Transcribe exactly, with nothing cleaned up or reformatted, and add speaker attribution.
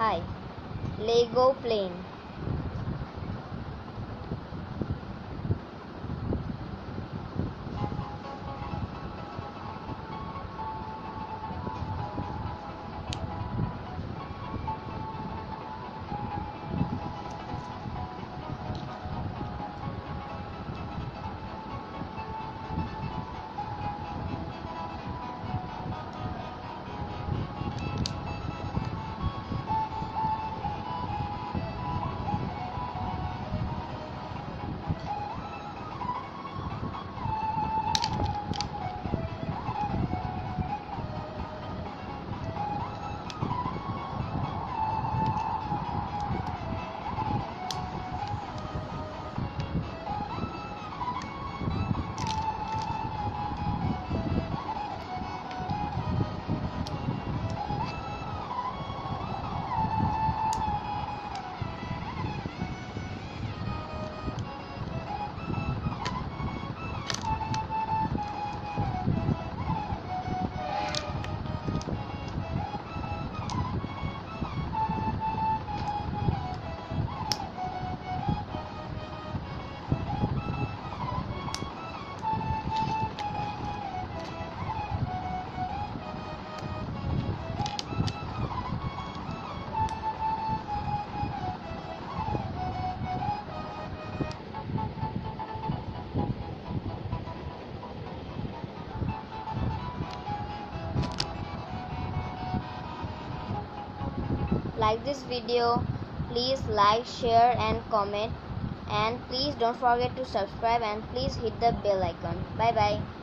Speaker 1: Hi. Lego plane. Like this video, please like, share and comment, and please don't forget to subscribe and please hit the bell icon. Bye bye.